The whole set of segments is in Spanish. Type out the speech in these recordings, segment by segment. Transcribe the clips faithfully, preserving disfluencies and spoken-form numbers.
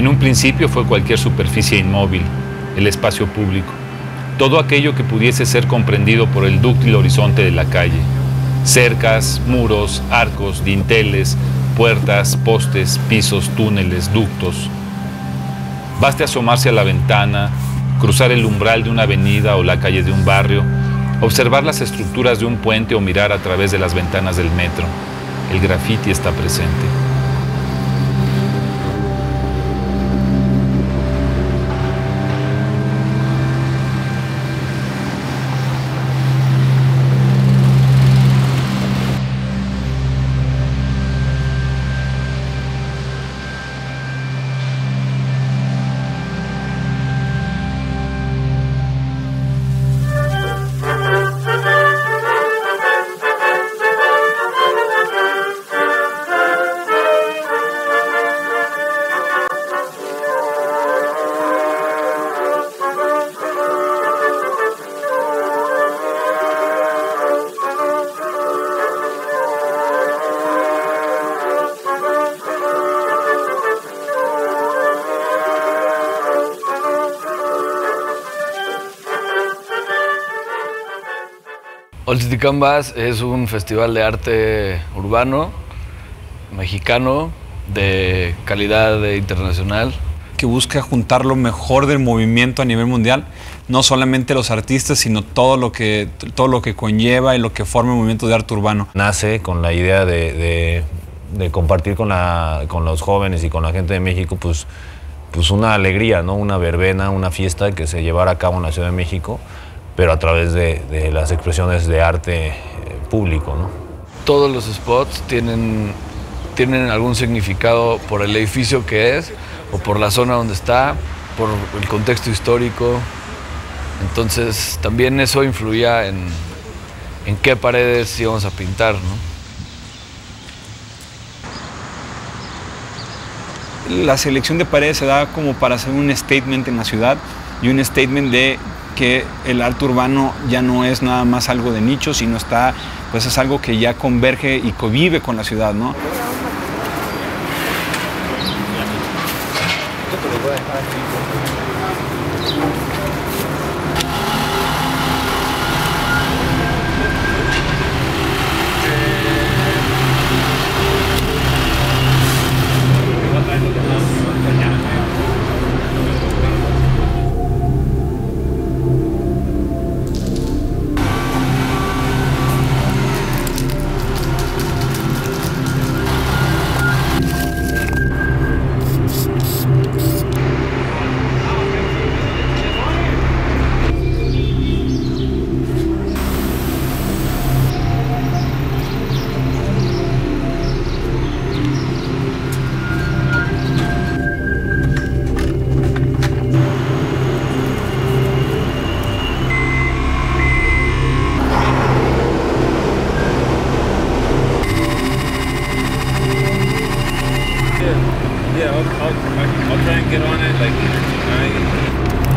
En un principio fue cualquier superficie inmóvil, el espacio público, todo aquello que pudiese ser comprendido por el dúctil horizonte de la calle. Cercas, muros, arcos, dinteles, puertas, postes, pisos, túneles, ductos. Baste asomarse a la ventana, cruzar el umbral de una avenida o la calle de un barrio, observar las estructuras de un puente o mirar a través de las ventanas del metro. El graffiti está presente. Old City Canvas es un festival de arte urbano, mexicano, de calidad internacional. Que busca juntar lo mejor del movimiento a nivel mundial, no solamente los artistas, sino todo lo que, todo lo que conlleva y lo que forma el movimiento de arte urbano. Nace con la idea de, de, de compartir con, la, con los jóvenes y con la gente de México pues, pues una alegría, ¿no? Una verbena, una fiesta que se llevara a cabo en la Ciudad de México, pero a través de, de las expresiones de arte eh, público, ¿no? Todos los spots tienen, tienen algún significado por el edificio que es, o por la zona donde está, por el contexto histórico. Entonces también eso influía en, en qué paredes íbamos a pintar, ¿no? La selección de paredes se da como para hacer un statement en la ciudad y un statement de que el arte urbano ya no es nada más algo de nicho, sino está, pues es algo que ya converge y convive con la ciudad, ¿no? Yeah, I'll, I'll, I'll try and get on it like tonight.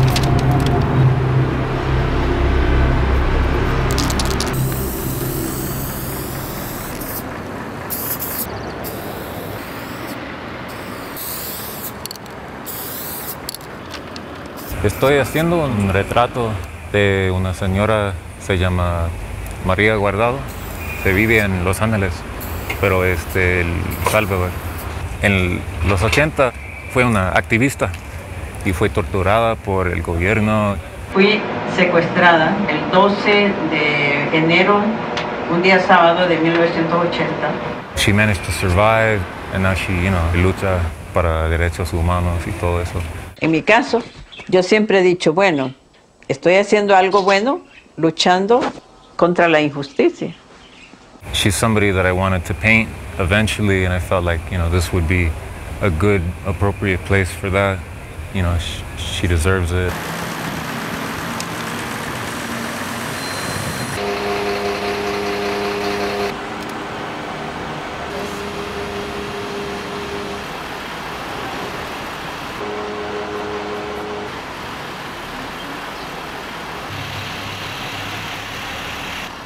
Estoy haciendo un retrato de una señora, se llama María Guardado, se vive en Los Ángeles, pero es de El Salvador. En los ochenta fue una activista y fue torturada por el gobierno. Fui secuestrada el doce de enero, un día sábado de mil novecientos ochenta. She managed to survive and now she, you know, lucha para derechos humanos y todo eso. En mi caso, yo siempre he dicho, bueno, estoy haciendo algo bueno, luchando contra la injusticia. She's somebody that I wanted to paint eventually, and I felt like, you know, this would be a good, appropriate place for that. You know, she, she deserves it.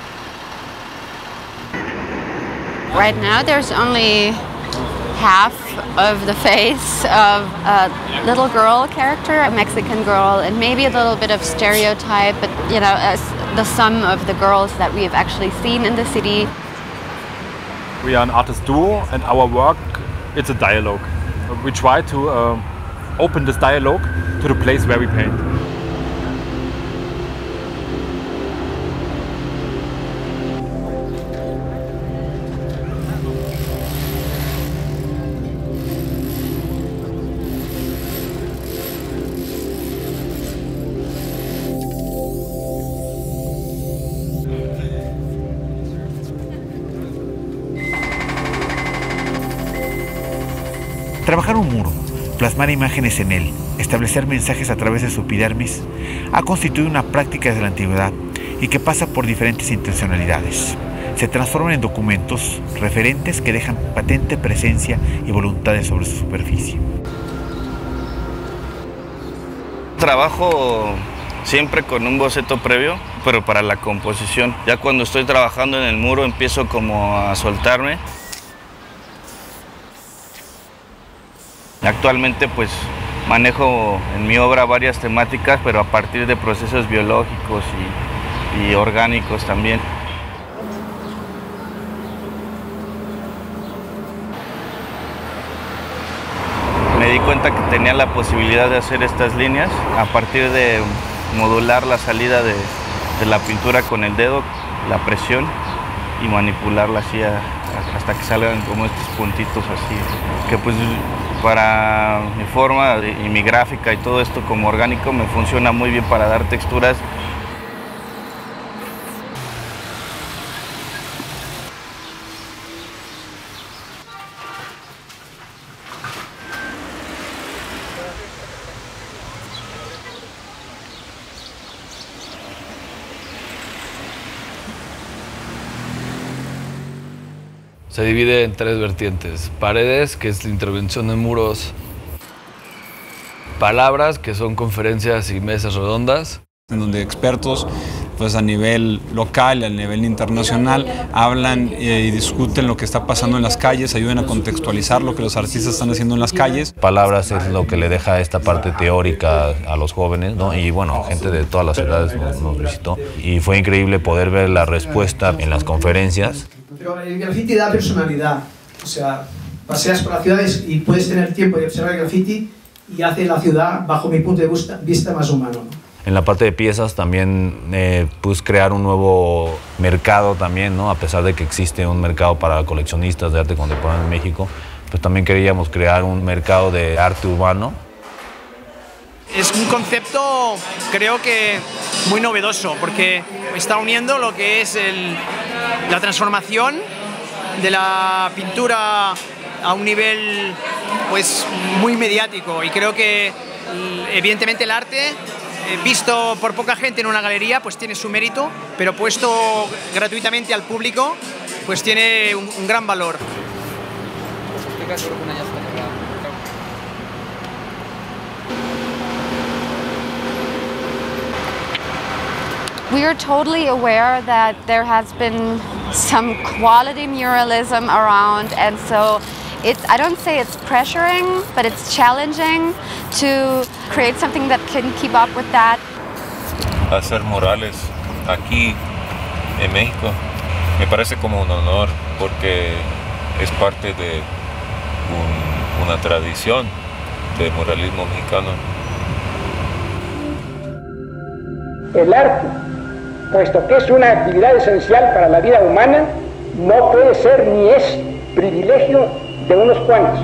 Right now, there's only half of the face of a little girl character, a Mexican girl, and maybe a little bit of stereotype, but you know, as the sum of the girls that we've actually seen in the city. We are an artist duo, and our work, it's a dialogue. We try to uh, open this dialogue to the place where we paint. Trabajar un muro, plasmar imágenes en él, establecer mensajes a través de su epidermis, ha constituido una práctica desde la antigüedad y que pasa por diferentes intencionalidades. Se transforman en documentos, referentes que dejan patente presencia y voluntades sobre su superficie. Trabajo siempre con un boceto previo, pero para la composición. Ya cuando estoy trabajando en el muro empiezo como a soltarme. Actualmente pues manejo en mi obra varias temáticas, pero a partir de procesos biológicos y, y orgánicos también. Me di cuenta que tenía la posibilidad de hacer estas líneas a partir de modular la salida de, de la pintura con el dedo, la presión y manipularla así a, hasta que salgan como estos puntitos así, que pues para mi forma y mi gráfica y todo esto como orgánico me funciona muy bien para dar texturas. Se divide en tres vertientes: paredes, que es la intervención de muros; palabras, que son conferencias y mesas redondas, en donde expertos pues a nivel local, a nivel internacional, hablan eh, y discuten lo que está pasando en las calles, ayudan a contextualizar lo que los artistas están haciendo en las calles. Palabras es lo que le deja esta parte teórica a los jóvenes, ¿no? Y bueno, gente de todas las edades nos, nos visitó y fue increíble poder ver la respuesta en las conferencias. Pero el graffiti da personalidad, o sea, paseas por las ciudades y puedes tener tiempo de observar el graffiti y hace la ciudad, bajo mi punto de vista, vista más humano, ¿no? En la parte de piezas también eh, pues crear un nuevo mercado también, ¿no? A pesar de que existe un mercado para coleccionistas de arte contemporáneo en México, pues también queríamos crear un mercado de arte urbano. Es un concepto, creo que muy novedoso, porque está uniendo lo que es el, la transformación de la pintura a un nivel pues muy mediático, y creo que evidentemente el arte visto por poca gente en una galería pues tiene su mérito, pero puesto gratuitamente al público pues tiene un, un gran valor. We are totally aware that there has been some quality muralism around, and so it's, I don't say it's pressuring, but it's challenging to create something that can keep up with that. Hacer murales aquí en México me parece como un honor, porque es parte de un, una tradición de muralismo mexicano. El arte, puesto que es una actividad esencial para la vida humana, no puede ser ni es privilegio de unos cuantos.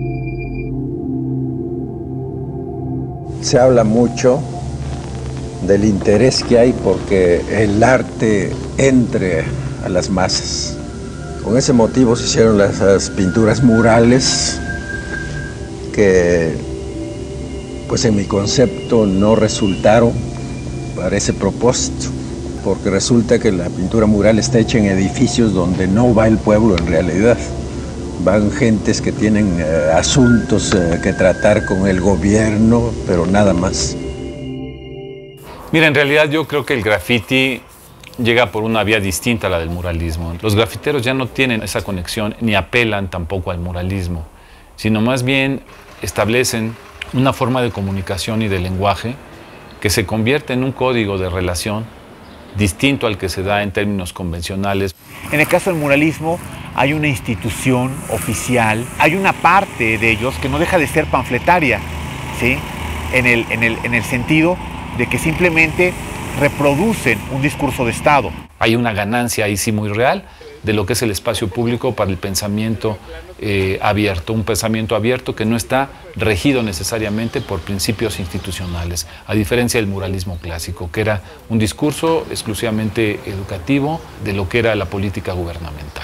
Se habla mucho del interés que hay porque el arte entre a las masas. Con ese motivo se hicieron las, las pinturas murales que, pues en mi concepto, no resultaron para ese propósito, porque resulta que la pintura mural está hecha en edificios donde no va el pueblo en realidad. Van gentes que tienen eh, asuntos eh, que tratar con el gobierno, pero nada más. Mira, en realidad yo creo que el graffiti llega por una vía distinta a la del muralismo. Los grafiteros ya no tienen esa conexión ni apelan tampoco al muralismo. sino más bien establecen una forma de comunicación y de lenguaje que se convierte en un código de relación distinto al que se da en términos convencionales. En el caso del muralismo hay una institución oficial, hay una parte de ellos que no deja de ser panfletaria, ¿sí? En el, en el, en el sentido de que simplemente reproducen un discurso de Estado. Hay una ganancia ahí sí muy real de lo que es el espacio público para el pensamiento eh, abierto, un pensamiento abierto que no está regido necesariamente por principios institucionales, a diferencia del muralismo clásico, que era un discurso exclusivamente educativo de lo que era la política gubernamental.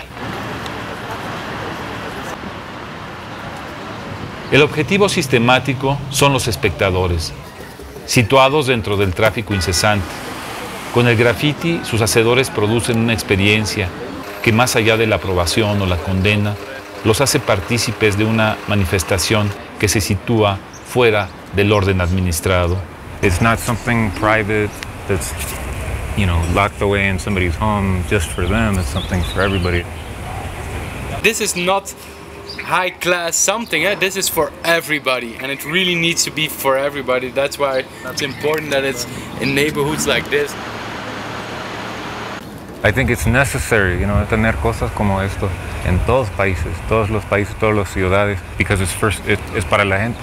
El objetivo sistemático son los espectadores, situados dentro del tráfico incesante. Con el graffiti, sus hacedores producen una experiencia que más allá de la aprobación o la condena, los hace partícipes de una manifestación que se sitúa fuera del orden administrado. It's not something private that's, you know, locked away in somebody's home just for them. It's something for everybody. This is not high class something, eh? This is for everybody, and it really needs to be for everybody. That's why it's important that it's in neighborhoods like this. I think it's necessary, you know, tener cosas como esto en todos los países, todos los países, todas las ciudades, because it's first, it, es para la gente.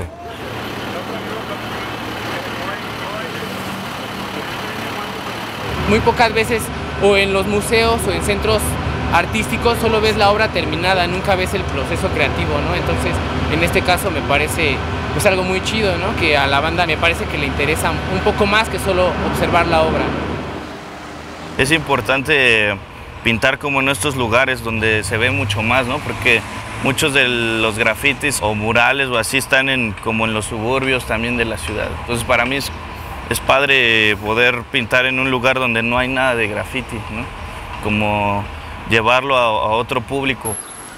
Muy pocas veces, o en los museos o en centros artísticos, solo ves la obra terminada, nunca ves el proceso creativo, ¿no? Entonces, en este caso me parece pues algo muy chido, ¿no? Que a la banda me parece que le interesa un poco más que solo observar la obra. Es importante pintar como en estos lugares donde se ve mucho más, ¿no? Porque muchos de los grafitis o murales o así están en, como en los suburbios también de la ciudad. Entonces para mí es, es padre poder pintar en un lugar donde no hay nada de grafiti, ¿no? Como llevarlo a, a otro público.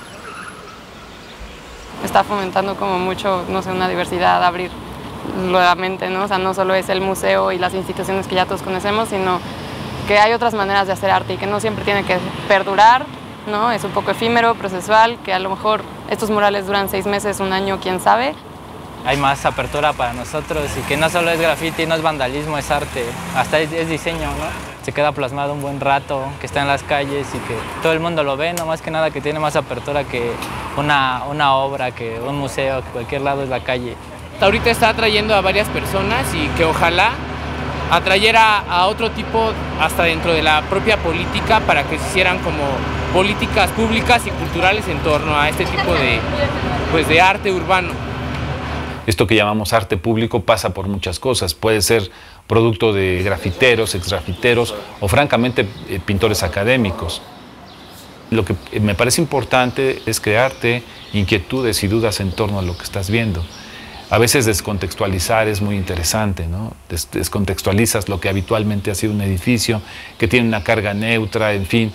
Está fomentando como mucho, no sé, una diversidad, abrir la mente, ¿no? O sea, no solo es el museo y las instituciones que ya todos conocemos, sino que hay otras maneras de hacer arte y que no siempre tiene que perdurar, ¿no? Es un poco efímero, procesual, que a lo mejor estos murales duran seis meses, un año, quién sabe. Hay más apertura para nosotros y que no solo es grafiti, no es vandalismo, es arte, hasta es, es diseño, ¿no? Se queda plasmado un buen rato, que está en las calles y que todo el mundo lo ve, no más que nada que tiene más apertura que una, una obra, que un museo, que cualquier lado es la calle. Ahorita está atrayendo a varias personas y que ojalá atrayera a otro tipo hasta dentro de la propia política para que se hicieran como políticas públicas y culturales en torno a este tipo de, pues, de arte urbano. Esto que llamamos arte público pasa por muchas cosas. Puede ser producto de grafiteros, exgrafiteros o francamente eh, pintores académicos. Lo que me parece importante es crearte inquietudes y dudas en torno a lo que estás viendo. A veces descontextualizar es muy interesante, ¿no? Des- descontextualizas lo que habitualmente ha sido un edificio, que tiene una carga neutra, en fin.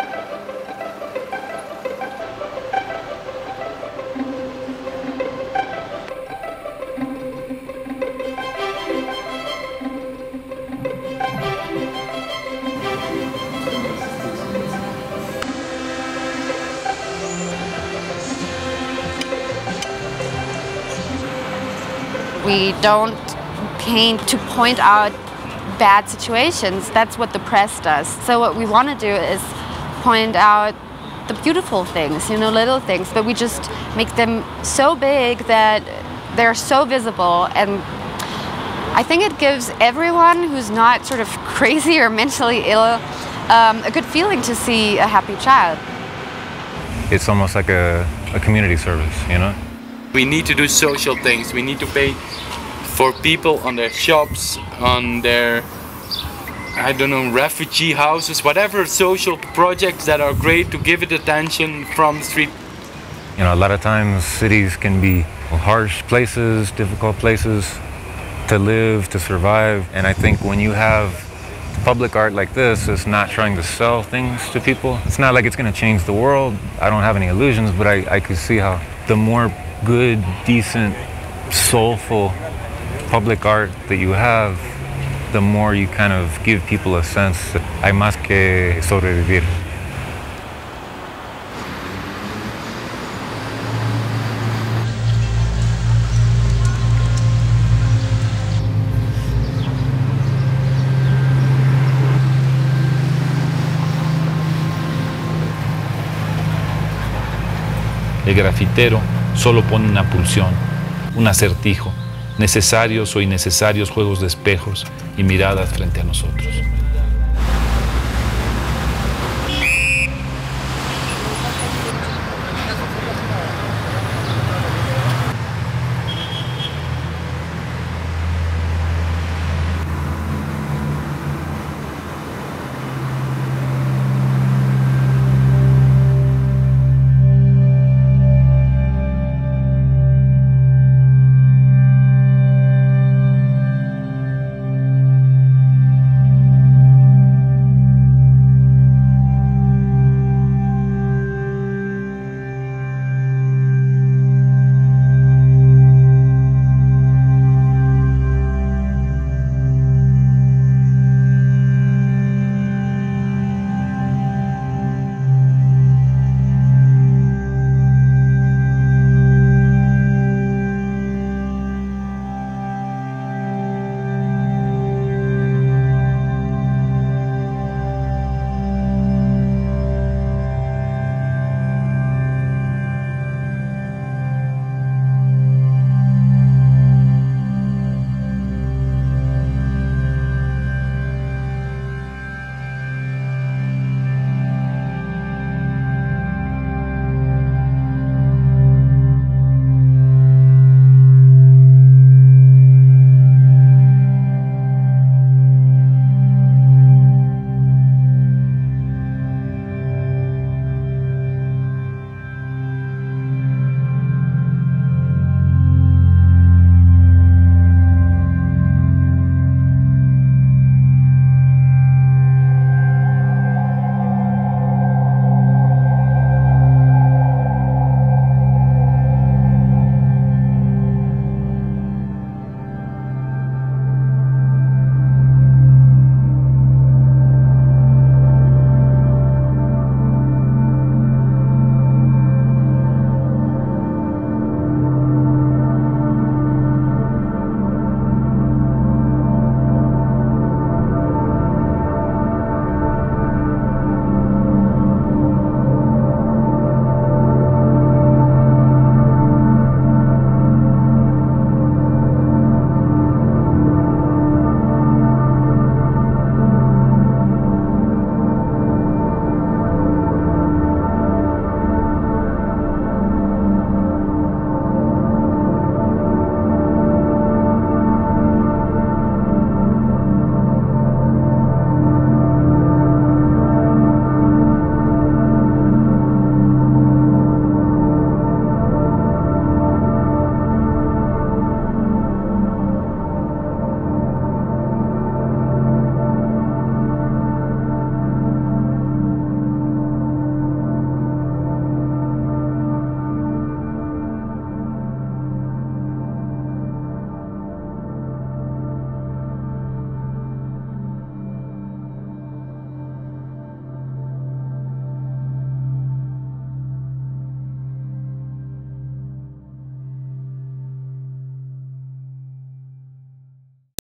We don't paint to point out bad situations. That's what the press does. So what we want to do is point out the beautiful things, you know, little things, but we just make them so big that they're so visible. And I think it gives everyone who's not sort of crazy or mentally ill um, a good feeling to see a happy child. It's almost like a, a community service, you know? We need to do social things. We need to pay for people on their shops, on their, I don't know, refugee houses, whatever social projects that are great, to give it attention from the street. You know, a lot of times cities can be harsh places, difficult places to live, to survive. And I think when you have public art like this, it's not trying to sell things to people. It's not like it's going to change the world. I don't have any illusions, but I, I could see how the more good, decent, soulful public art that you have, the more you kind of give people a sense that hay más que sobrevivir. El grafitero solo pone una pulsión, un acertijo, necesarios o innecesarios juegos de espejos y miradas frente a nosotros.